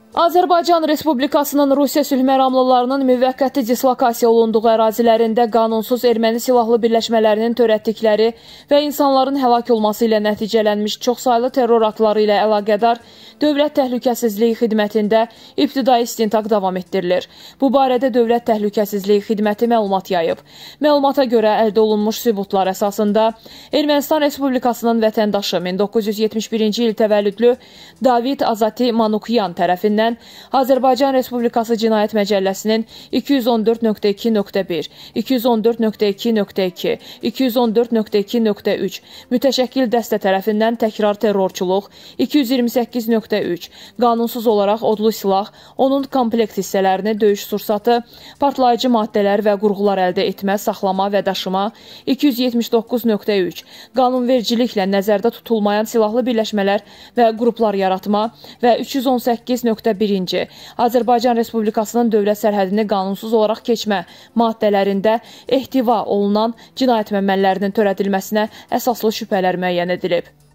Azərbaycan Respublikasının Rusiya sülh məramlılarının müvəqqəti dislokasiya olunduğu ərazilərində qanunsuz erməni silahlı birləşmələrinin törətdikləri və insanların həlak olması ilə nəticələnmiş çoxsaylı terror aktları ilə əlaqədar Dövlət Təhlükəsizliyi Xidmətində ibtidai istintaq davam etdirilir. Bu barədə Dövlət Təhlükəsizliyi Xidməti məlumat yayıb. Məlumata görə əldə olunmuş sübutlar əsasında Ermənistan Respublikasının vətəndaşı 1971-ci il təvəllüdlü David Azati Manukyan tərəfindən Azərbaycan Respublikası Cinayət Məcəlləsinin 214.2.1, 214.2.2, 214.2.3 mütəşəkkil dəstə tərəfindən təkrar terrorçuluq, 228.3 qanunsuz olaraq odlu silah, onun komplekt hissələrini, döyüş sursatı, partlayıcı maddələr və qurğular əldə etmə, saxlama və daşıma, 279.3 qanunvericiliklə nəzərdə tutulmayan silahlı birləşmələr və qruplar yaratma və 318.1 Azərbaycan Respublikasının dövlət sərhədini qanunsuz olaraq keçmə maddələrində ehtiva olunan cinayət məməllərinin törədilməsinə əsaslı şübhələr müəyyən edilib.